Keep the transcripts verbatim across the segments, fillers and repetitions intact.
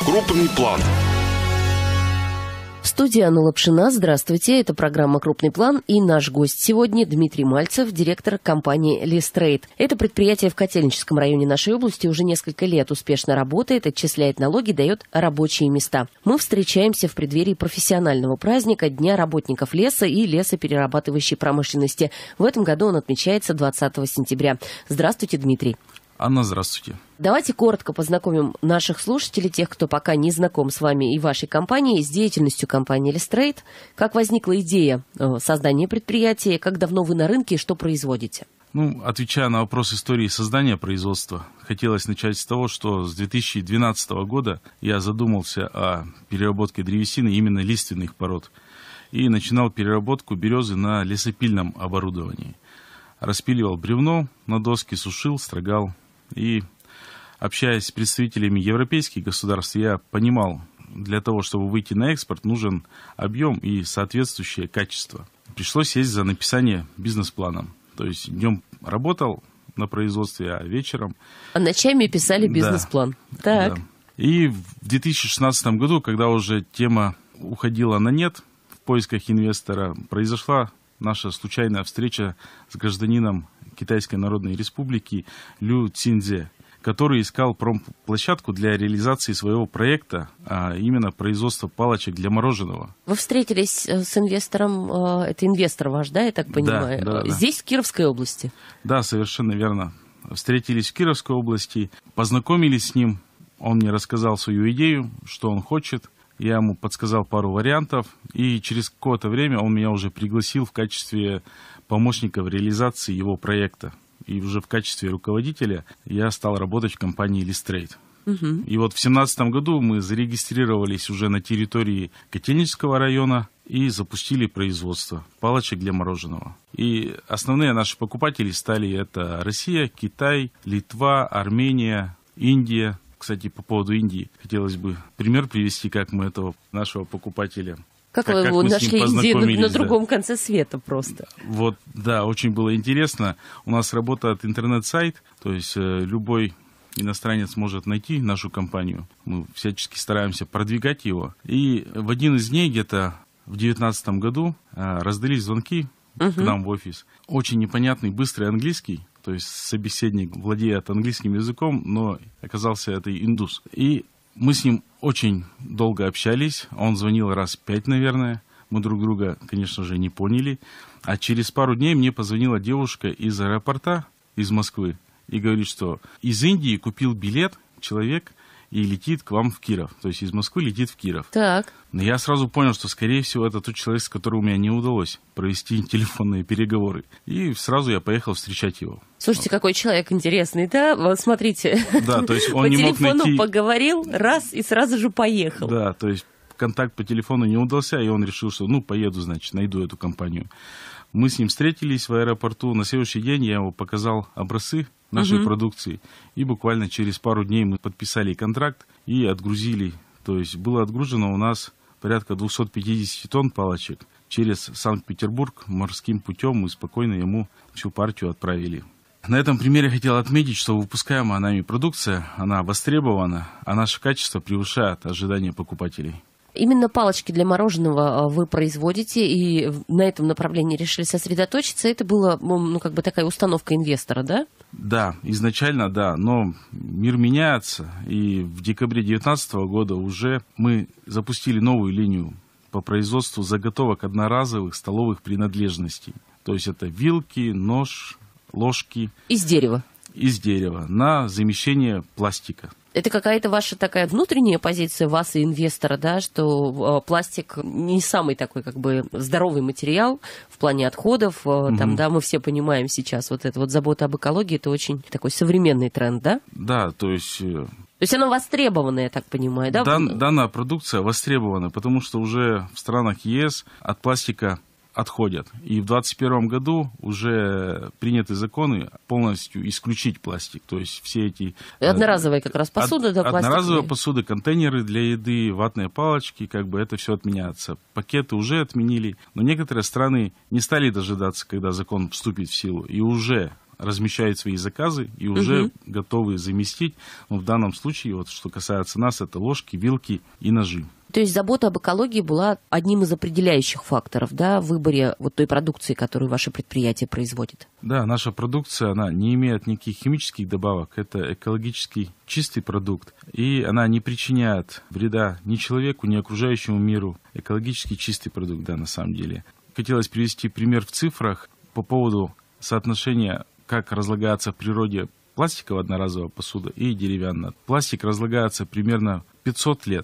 Крупный план. В студии Анна Лапшина. Здравствуйте. Это программа «Крупный план». И наш гость сегодня Дмитрий Мальцев, директор компании «Листрейд». Это предприятие в Котельническом районе нашей области уже несколько лет успешно работает, отчисляет налоги, дает рабочие места. Мы встречаемся в преддверии профессионального праздника Дня работников леса и лесоперерабатывающей промышленности. В этом году он отмечается двадцатого сентября. Здравствуйте, Дмитрий. Анна, здравствуйте. Давайте коротко познакомим наших слушателей, тех, кто пока не знаком с вами и вашей компанией, с деятельностью компании «Листрейд». Как возникла идея создания предприятия, как давно вы на рынке и что производите? Ну, отвечая на вопрос истории создания производства, хотелось начать с того, что с две тысячи двенадцатого года я задумался о переработке древесины именно лиственных пород и начинал переработку березы на лесопильном оборудовании. Распиливал бревно на доски, сушил, строгал. И, общаясь с представителями европейских государств, я понимал, для того, чтобы выйти на экспорт, нужен объем и соответствующее качество. Пришлось сесть за написание бизнес-плана. То есть днем работал на производстве, а вечером... А ночами писали бизнес-план. Да, так. Да. И в две тысячи шестнадцатом году, когда уже тема уходила на нет, в поисках инвестора, произошла наша случайная встреча с гражданином Китайской Народной Республики Лю Цинзе, который искал промплощадку для реализации своего проекта, а именно производства палочек для мороженого. Вы встретились с инвестором, это инвестор ваш, да, я так понимаю? Да, да, да. Здесь, в Кировской области? Да, совершенно верно. Встретились в Кировской области, познакомились с ним, он мне рассказал свою идею, что он хочет. Я ему подсказал пару вариантов, и через какое-то время он меня уже пригласил в качестве помощника в реализации его проекта. И уже в качестве руководителя я стал работать в компании «Листрейд». Угу. И вот в две тысячи семнадцатом году мы зарегистрировались уже на территории Котельнического района и запустили производство палочек для мороженого. И основные наши покупатели стали это Россия, Китай, Литва, Армения, Индия. Кстати, по поводу Индии хотелось бы пример привести, как мы этого нашего покупателя... Как, как вы его нашли Индию на, на другом да. конце света просто? Вот, да, очень было интересно. У нас работает интернет-сайт, то есть э, любой иностранец может найти нашу компанию. Мы всячески стараемся продвигать его. И в один из дней, где-то в две тысячи девятнадцатом году, э, раздались звонки uh-huh. к нам в офис. Очень непонятный, быстрый английский. То есть собеседник владеет английским языком, но оказался это индус. И мы с ним очень долго общались. Он звонил раз пять, наверное. Мы друг друга, конечно же, не поняли. А через пару дней мне позвонила девушка из аэропорта, из Москвы, и говорит, что из Индии купил билет человек и летит к вам в Киров. То есть из Москвы летит в Киров. Так. Но я сразу понял, что, скорее всего, это тот человек, с которым у меня не удалось провести телефонные переговоры. И сразу я поехал встречать его. Слушайте, какой человек интересный, да? Вот смотрите, да, то есть он по не телефону мог найти... поговорил, раз, и сразу же поехал. Да, то есть контакт по телефону не удался, и он решил, что ну, поеду, значит, найду эту компанию. Мы с ним встретились в аэропорту. На следующий день я ему показал образцы нашей угу. продукции. И буквально через пару дней мы подписали контракт и отгрузили. То есть было отгружено у нас порядка двести пятьдесят тонн палочек. Через Санкт-Петербург морским путем мы спокойно ему всю партию отправили. На этом примере хотел отметить, что выпускаемая нами продукция, она востребована, а наше качество превышает ожидания покупателей. Именно палочки для мороженого вы производите, и на этом направлении решили сосредоточиться. Это была, ну, как бы такая установка инвестора, да? Да, изначально да, но мир меняется, и в декабре две тысячи девятнадцатого года уже мы запустили новую линию по производству заготовок одноразовых столовых принадлежностей. То есть это вилки, нож, ложки. Из дерева? Из дерева, на замещение пластика. Это какая-то ваша такая внутренняя позиция вас и инвестора, да, что пластик не самый такой как бы здоровый материал в плане отходов. Угу. Там, да, мы все понимаем сейчас вот это вот забота об экологии, это очень такой современный тренд, да? Да, то есть... То есть она востребована, я так понимаю, да? Дан, данная продукция востребована, потому что уже в странах ЕС от пластика отходят. И в двадцать первом году уже приняты законы полностью исключить пластик. То есть все эти... Одноразовая как раз посуда, од, да, пластиковая? Одноразовая посуда, контейнеры для еды, ватные палочки, как бы это все отменяется. Пакеты уже отменили, но некоторые страны не стали дожидаться, когда закон вступит в силу, и уже размещают свои заказы и уже угу. готовы заместить. Но в данном случае, вот, что касается нас, это ложки, вилки и ножи. То есть забота об экологии была одним из определяющих факторов, да, в выборе вот той продукции, которую ваше предприятие производит? Да, наша продукция, она не имеет никаких химических добавок. Это экологически чистый продукт. И она не причиняет вреда ни человеку, ни окружающему миру. Экологически чистый продукт, да, на самом деле. Хотелось привести пример в цифрах по поводу соотношения, как разлагается в природе пластиковая одноразовая посуда и деревянная. Пластик разлагается примерно пятьсот лет.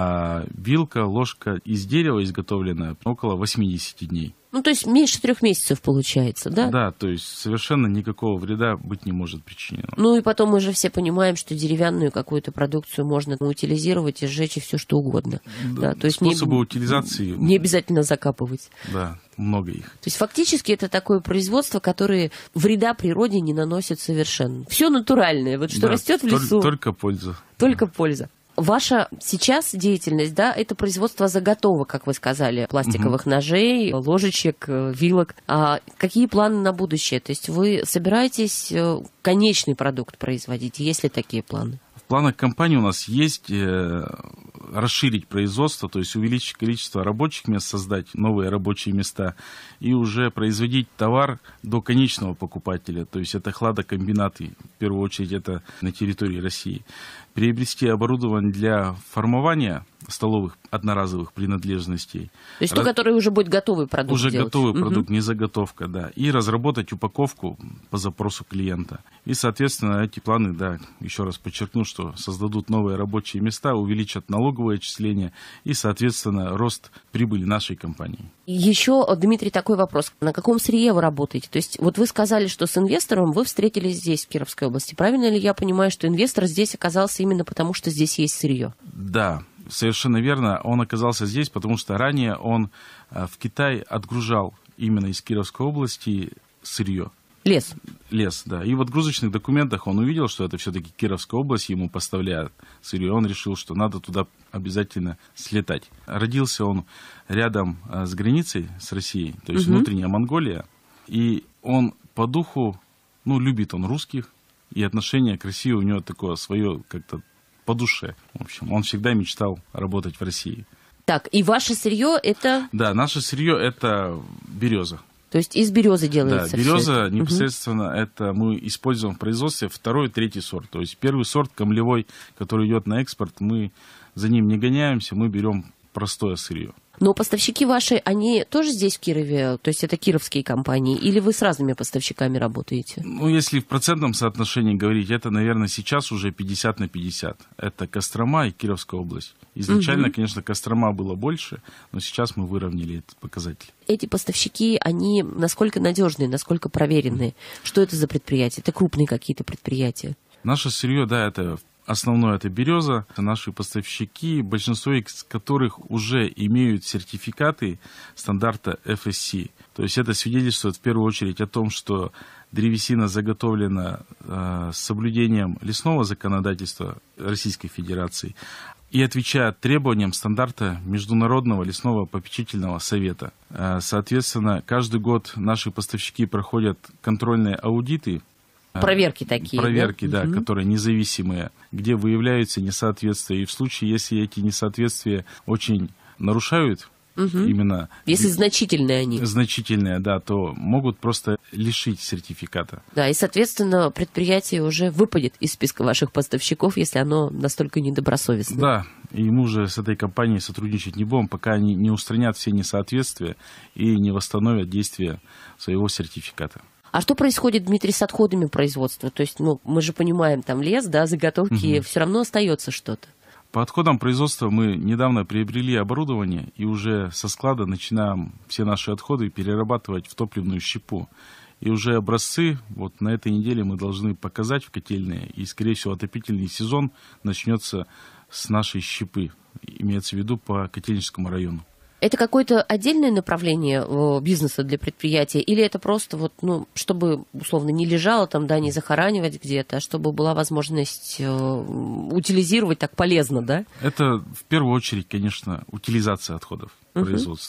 А вилка, ложка из дерева изготовленная около восемьдесят дней. Ну, то есть меньше трех месяцев получается, да? Да, то есть совершенно никакого вреда быть не может причинено. Ну и потом мы же все понимаем, что деревянную какую-то продукцию можно утилизировать и сжечь и все что угодно. Да, да, то есть способы не, утилизации... Не обязательно закапывать. Да, много их. То есть фактически это такое производство, которое вреда природе не наносит совершенно. Все натуральное. Вот что да, растет в лесу. Только польза. Только да. польза. Ваша сейчас деятельность, да, это производство заготовок, как вы сказали, пластиковых угу. ножей, ложечек, вилок. А какие планы на будущее? То есть вы собираетесь конечный продукт производить? Есть ли такие планы? В планах компании у нас есть э, расширить производство, то есть увеличить количество рабочих мест, создать новые рабочие места и уже производить товар до конечного покупателя. То есть это хладокомбинаты, в первую очередь это на территории России. Приобрести оборудование для формования столовых одноразовых принадлежностей. То есть Раз... то, которое уже будет готовый продукт Уже делать. готовый угу. продукт, не заготовка, да. И разработать упаковку по запросу клиента. И, соответственно, эти планы, да, еще раз подчеркну, что создадут новые рабочие места, увеличат налоговые отчисления и, соответственно, рост прибыли нашей компании. Еще, Дмитрий, такой вопрос. На каком сырье вы работаете? То есть вот вы сказали, что с инвестором вы встретились здесь, в Кировской области. Правильно ли я понимаю, что инвестор здесь оказался именно потому, что здесь есть сырье? Да, совершенно верно. Он оказался здесь, потому что ранее он в Китай отгружал именно из Кировской области сырье. Лес. Лес, да. И в отгрузочных документах он увидел, что это все-таки Кировская область, ему поставляют сырье. Он решил, что надо туда обязательно слетать. Родился он рядом с границей с Россией, то есть угу. внутренняя Монголия. И он по духу, ну, любит он русских, и отношение к России у него такое свое как-то по душе. В общем, он всегда мечтал работать в России. Так, и ваше сырье это... Да, наше сырье это береза. То есть из березы делается. Да, береза это. непосредственно угу. это мы используем в производстве второй, третий сорт. То есть первый сорт камлевой, который идет на экспорт, мы за ним не гоняемся, мы берем простое сырье. Но поставщики ваши, они тоже здесь в Кирове? То есть это кировские компании? Или вы с разными поставщиками работаете? Ну, если в процентном соотношении говорить, это, наверное, сейчас уже пятьдесят на пятьдесят. Это Кострома и Кировская область. Изначально, угу. конечно, Кострома было больше, но сейчас мы выровняли этот показатель. Эти поставщики, они насколько надежные, насколько проверенные? Что это за предприятия? Это крупные какие-то предприятия? Наше сырье, да, это... Основное это береза, это наши поставщики, большинство из которых уже имеют сертификаты стандарта эф эс си. То есть это свидетельствует в первую очередь о том, что древесина заготовлена э, с соблюдением лесного законодательства Российской Федерации и отвечает требованиям стандарта Международного лесного попечительного совета. Э, соответственно, каждый год наши поставщики проходят контрольные аудиты. Проверки такие. Проверки, да, да угу. которые независимые, где выявляются несоответствия. И в случае, если эти несоответствия очень нарушают, угу. именно... Если значительные они. Значительные, да, то могут просто лишить сертификата. Да, и, соответственно, предприятие уже выпадет из списка ваших поставщиков, если оно настолько недобросовестно. Да, и мы уже с этой компанией сотрудничать не будем, пока они не устранят все несоответствия и не восстановят действие своего сертификата. А что происходит, Дмитрий, с отходами производства? То есть, ну, мы же понимаем, там лес, да, заготовки, угу. все равно остается что-то. По отходам производства мы недавно приобрели оборудование и уже со склада начинаем все наши отходы перерабатывать в топливную щепу. И уже образцы вот на этой неделе мы должны показать в котельные. И, скорее всего, отопительный сезон начнется с нашей щепы, имеется в виду по Котельническому району. Это какое-то отдельное направление бизнеса для предприятия? Или это просто, вот, ну, чтобы, условно, не лежало там, да, не захоранивать где-то, а чтобы была возможность э, утилизировать так полезно, да? Это, в первую очередь, конечно, утилизация отходов uh-huh. производства.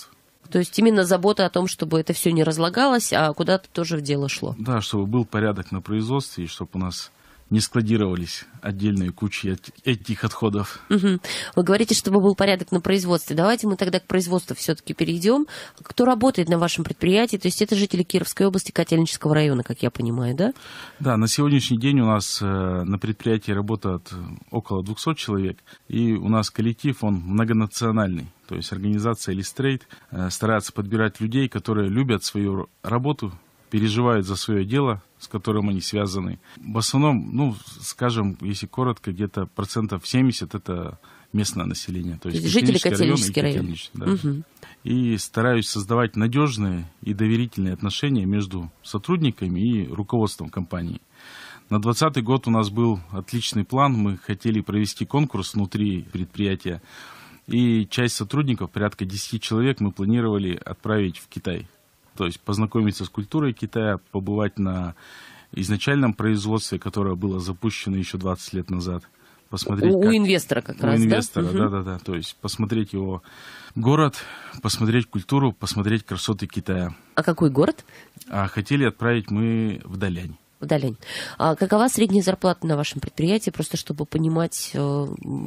То есть именно забота о том, чтобы это все не разлагалось, а куда-то тоже в дело шло. Да, чтобы был порядок на производстве, и чтобы у нас не складировались отдельные кучи этих отходов. Угу. Вы говорите, чтобы был порядок на производстве. Давайте мы тогда к производству все-таки перейдем. Кто работает на вашем предприятии? То есть это жители Кировской области, Котельнического района, как я понимаю, да? Да, на сегодняшний день у нас на предприятии работает около двухсот человек, и у нас коллектив, он многонациональный. То есть организация Листрейд старается подбирать людей, которые любят свою работу, переживают за свое дело, с которым они связаны. В основном, ну, скажем, если коротко, где-то процентов семьдесят это местное население. То есть жители Котельнический район. район. Да. Угу. И стараюсь создавать надежные и доверительные отношения между сотрудниками и руководством компании. На двадцатый год у нас был отличный план. Мы хотели провести конкурс внутри предприятия. И часть сотрудников, порядка десяти человек, мы планировали отправить в Китай. То есть познакомиться с культурой Китая, побывать на изначальном производстве, которое было запущено еще двадцать лет назад. Посмотреть, у, как... у инвестора как у раз, инвестора, да? да-да-да. То есть посмотреть его город, посмотреть культуру, посмотреть красоты Китая. А какой город? А хотели отправить мы в Далянь. В Далянь. А какова средняя зарплата на вашем предприятии, просто чтобы понимать... Э...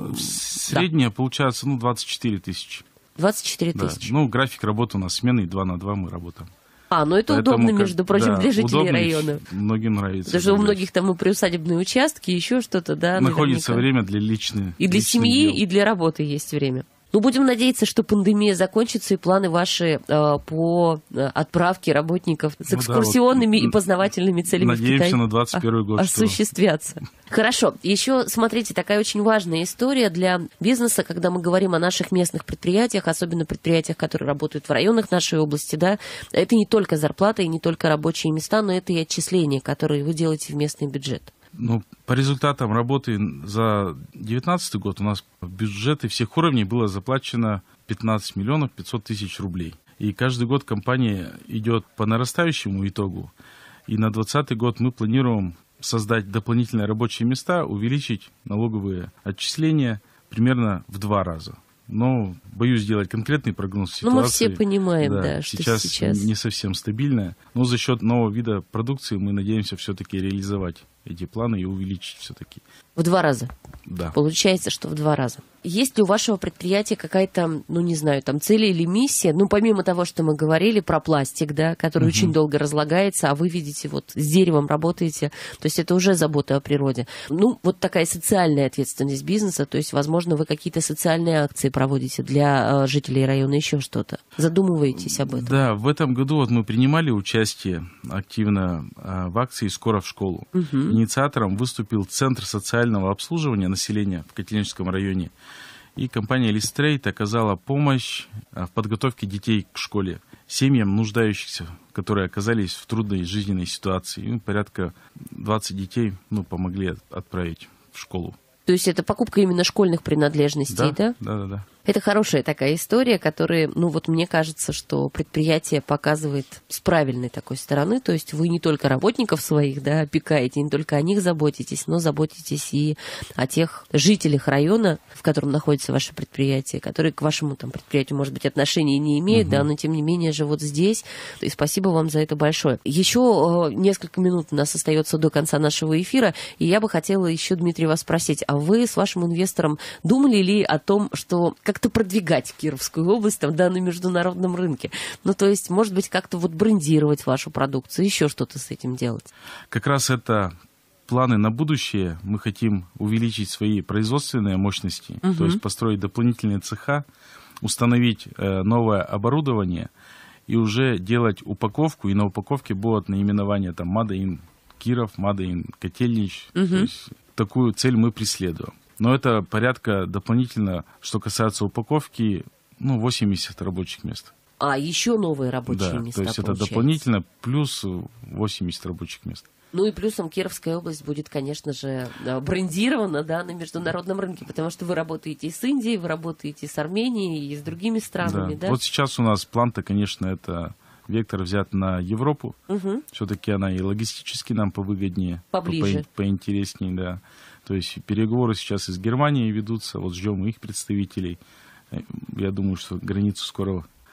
Средняя, да, получается, ну, двадцать четыре тысячи. двадцать четыре тысячи. Да. Ну, график работы у нас сменный, два на два мы работаем. А, ну это Поэтому, удобно, между прочим, да, для жителей удобно, района. Многим нравится. Потому что у многих там и приусадебные участки, еще что-то, да. Находится наверняка. время для личных. И для семьи, дел. И для работы есть время. Ну, будем надеяться, что пандемия закончится, и планы ваши э, по отправке работников с экскурсионными ну, да, вот, и познавательными целями надеемся в Китай на двадцать первый год, осуществятся. Что... Хорошо. Еще, смотрите, такая очень важная история для бизнеса, когда мы говорим о наших местных предприятиях, особенно предприятиях, которые работают в районах нашей области, да, это не только зарплата и не только рабочие места, но это и отчисления, которые вы делаете в местный бюджет. Ну, по результатам работы за две тысячи девятнадцатый год у нас в бюджеты всех уровней было заплачено пятнадцать миллионов пятьсот тысяч рублей. И каждый год компания идет по нарастающему итогу. И на двадцатый год мы планируем создать дополнительные рабочие места, увеличить налоговые отчисления примерно в два раза. Но боюсь сделать конкретный прогноз ситуации. Ну, мы все понимаем, да, да что сейчас, сейчас не совсем стабильная. Но за счет нового вида продукции мы надеемся все-таки реализовать эти планы и увеличить все-таки. В два раза? Да. Получается, что в два раза. Есть ли у вашего предприятия какая-то, ну, не знаю, там, цель или миссия? Ну, помимо того, что мы говорили про пластик, да, который угу. очень долго разлагается, а вы видите, вот с деревом работаете, то есть это уже забота о природе. Ну, вот такая социальная ответственность бизнеса, то есть, возможно, вы какие-то социальные акции проводите для жителей района, еще что-то. Задумываетесь об этом? Да, в этом году вот мы принимали участие активно в акции «Скоро в школу». Угу. Инициатором выступил Центр социального обслуживания населения в Котельническом районе. И компания Листрейд оказала помощь в подготовке детей к школе, семьям нуждающихся, которые оказались в трудной жизненной ситуации. И порядка двадцати детей ну, помогли отправить в школу. То есть это покупка именно школьных принадлежностей, да? Да, да, да. да. Это хорошая такая история, которая, ну вот мне кажется, что предприятие показывает с правильной такой стороны. То есть вы не только работников своих, да, опекаете, не только о них заботитесь, но заботитесь и о тех жителях района, в котором находится ваше предприятие, которые к вашему там предприятию, может быть, отношения не имеют, угу. да, но тем не менее живут здесь. И спасибо вам за это большое. Еще несколько минут у нас остается до конца нашего эфира, и я бы хотела еще, Дмитрий, вас спросить, а вы с вашим инвестором думали ли о том, что как-то продвигать Кировскую область там, да, на международном рынке? Ну, то есть, может быть, как-то вот брендировать вашу продукцию, еще что-то с этим делать? Как раз это планы на будущее. Мы хотим увеличить свои производственные мощности, угу. то есть построить дополнительные цеха, установить э, новое оборудование и уже делать упаковку, и на упаковке будут наименования там Made in Киров, Made in Котельнич. Угу. То есть такую цель мы преследуем. Но это порядка дополнительно, что касается упаковки, ну, восемьдесят рабочих мест. А, еще новые рабочие да, места, то есть получается. Это дополнительно плюс восемьдесят рабочих мест. Ну и плюсом Кировская область будет, конечно же, брендирована, да, на международном рынке, потому что вы работаете и с Индией, вы работаете и с Арменией, и с другими странами, да? да? Вот сейчас у нас план-то, конечно, это вектор взят на Европу. Угу. Все-таки она и логистически нам повыгоднее, поближе, по, поинтереснее, да. То есть переговоры сейчас и с Германией ведутся, вот ждем их представителей. Я думаю, что границу скоро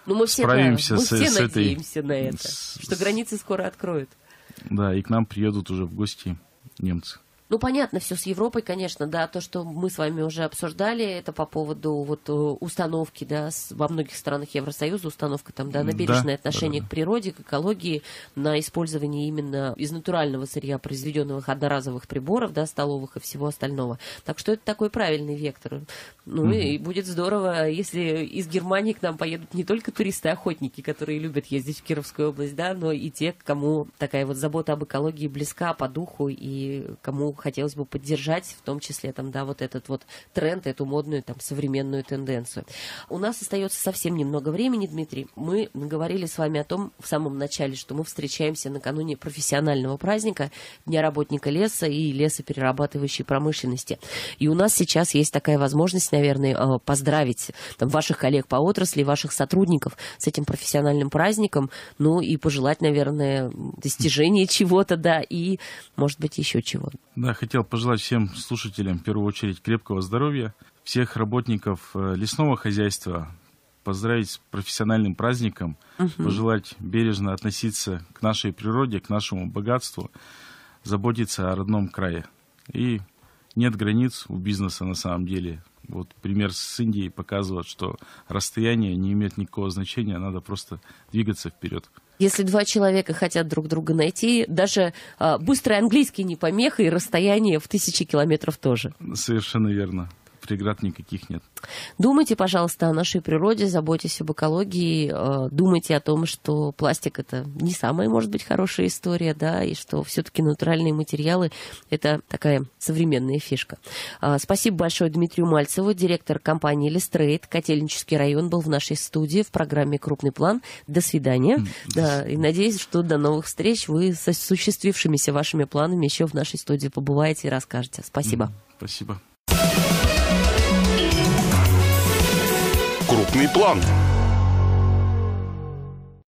Ну, мы все, справимся да, мы с, все с надеемся этой... на это, с, что границы скоро откроют. Да, и к нам приедут уже в гости немцы. Ну, понятно, все с Европой, конечно, да, то, что мы с вами уже обсуждали, это по поводу вот установки, да, во многих странах Евросоюза установка там, да, на бережное да, отношение да, да. к природе, к экологии, на использование именно из натурального сырья произведенных одноразовых приборов, да, столовых и всего остального. Так что это такой правильный вектор. Ну, угу. и будет здорово, если из Германии к нам поедут не только туристы-охотники, которые любят ездить в Кировскую область, да, но и те, кому такая вот забота об экологии близка по духу и кому хотелось бы поддержать, в том числе, там, да, вот этот вот тренд, эту модную, там, современную тенденцию. У нас остается совсем немного времени, Дмитрий. Мы говорили с вами о том в самом начале, что мы встречаемся накануне профессионального праздника Дня работника леса и лесоперерабатывающей промышленности. И у нас сейчас есть такая возможность, наверное, поздравить там, ваших коллег по отрасли, ваших сотрудников с этим профессиональным праздником, ну и пожелать, наверное, достижения чего-то, да, и, может быть, еще чего-то. Да, хотел пожелать всем слушателям, в первую очередь, крепкого здоровья, всех работников лесного хозяйства поздравить с профессиональным праздником, угу. пожелать бережно относиться к нашей природе, к нашему богатству, заботиться о родном крае. И нет границ у бизнеса на самом деле. Вот пример с Индией показывает, что расстояние не имеет никакого значения, надо просто двигаться вперед. Если два человека хотят друг друга найти, даже а, быстрый английский не помеха, и расстояние в тысячи километров тоже. Совершенно верно. Преград никаких нет. Думайте, пожалуйста, о нашей природе, заботьтесь об экологии, думайте о том, что пластик — это не самая, может быть, хорошая история, да, и что все-таки натуральные материалы — это такая современная фишка. Спасибо большое Дмитрию Мальцеву, директор компании Лестрейд. Котельнический район был в нашей студии в программе «Крупный план». До свидания. Да, и надеюсь, что до новых встреч. Вы с осуществившимися вашими планами еще в нашей студии побываете и расскажете. Спасибо. Спасибо. Крупный план.